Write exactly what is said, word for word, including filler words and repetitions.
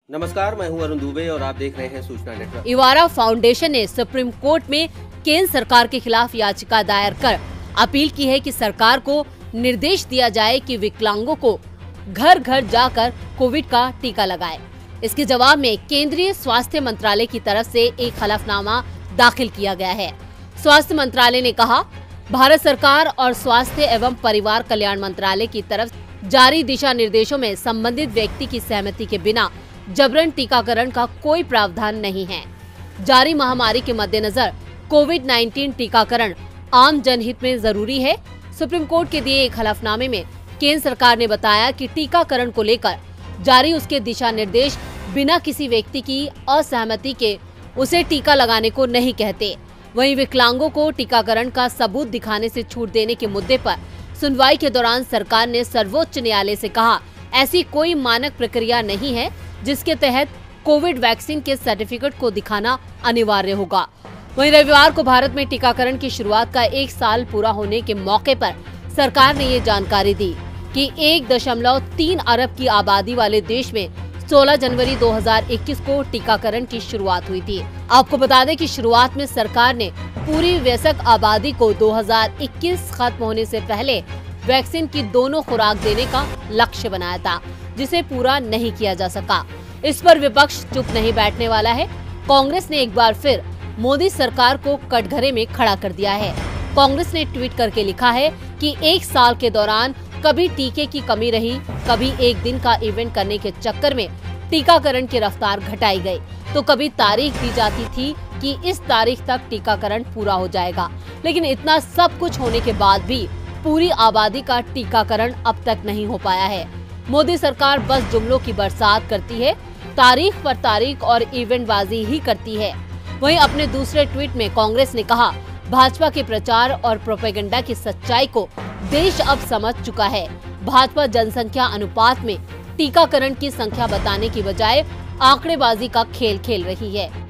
नमस्कार, मैं हूं अरुण दुबे और आप देख रहे हैं सूचना नेटवर्क। इवारा फाउंडेशन ने सुप्रीम कोर्ट में केंद्र सरकार के खिलाफ याचिका दायर कर अपील की है कि सरकार को निर्देश दिया जाए कि विकलांगों को घर घर जाकर कोविड का टीका लगाए। इसके जवाब में केंद्रीय स्वास्थ्य मंत्रालय की तरफ से एक हलफनामा दाखिल किया गया है। स्वास्थ्य मंत्रालय ने कहा, भारत सरकार और स्वास्थ्य एवं परिवार कल्याण मंत्रालय की तरफ जारी दिशा निर्देशों में संबंधित व्यक्ति की सहमति के बिना जबरन टीकाकरण का कोई प्रावधान नहीं है। जारी महामारी के मद्देनजर कोविड उन्नीस टीकाकरण आम जनहित में जरूरी है। सुप्रीम कोर्ट के दिए एक हलफनामे में केंद्र सरकार ने बताया कि टीकाकरण को लेकर जारी उसके दिशा निर्देश बिना किसी व्यक्ति की असहमति के उसे टीका लगाने को नहीं कहते। वहीं विकलांगों को टीकाकरण का सबूत दिखाने से छूट देने के मुद्दे पर सुनवाई के दौरान सरकार ने सर्वोच्च न्यायालय से कहा, ऐसी कोई मानक प्रक्रिया नहीं है जिसके तहत कोविड वैक्सीन के सर्टिफिकेट को दिखाना अनिवार्य होगा। वहीं रविवार को भारत में टीकाकरण की शुरुआत का एक साल पूरा होने के मौके पर सरकार ने ये जानकारी दी कि एक दशमलव तीन अरब की आबादी वाले देश में सोलह जनवरी दो हज़ार इक्कीस को टीकाकरण की शुरुआत हुई थी। आपको बता दें कि शुरुआत में सरकार ने पूरी वयस्क आबादी को दो हज़ार इक्कीस खत्म होने से पहले वैक्सीन की दोनों खुराक देने का लक्ष्य बनाया था, जिसे पूरा नहीं किया जा सका। इस पर विपक्ष चुप नहीं बैठने वाला है। कांग्रेस ने एक बार फिर मोदी सरकार को कटघरे में खड़ा कर दिया है। कांग्रेस ने ट्वीट करके लिखा है कि एक साल के दौरान कभी टीके की कमी रही, कभी एक दिन का इवेंट करने के चक्कर में टीकाकरण की रफ्तार घटाई गई, तो कभी तारीख दी जाती थी कि इस तारीख तक टीकाकरण पूरा हो जाएगा। लेकिन इतना सब कुछ होने के बाद भी पूरी आबादी का टीकाकरण अब तक नहीं हो पाया है। मोदी सरकार बस जुमलों की बरसात करती है, तारीख पर तारीख और इवेंटबाजी ही करती है। वहीं अपने दूसरे ट्वीट में कांग्रेस ने कहा, भाजपा के प्रचार और प्रोपेगेंडा की सच्चाई को देश अब समझ चुका है। भाजपा जनसंख्या अनुपात में टीकाकरण की संख्या बताने की बजाय आंकड़ेबाजी का खेल खेल रही है।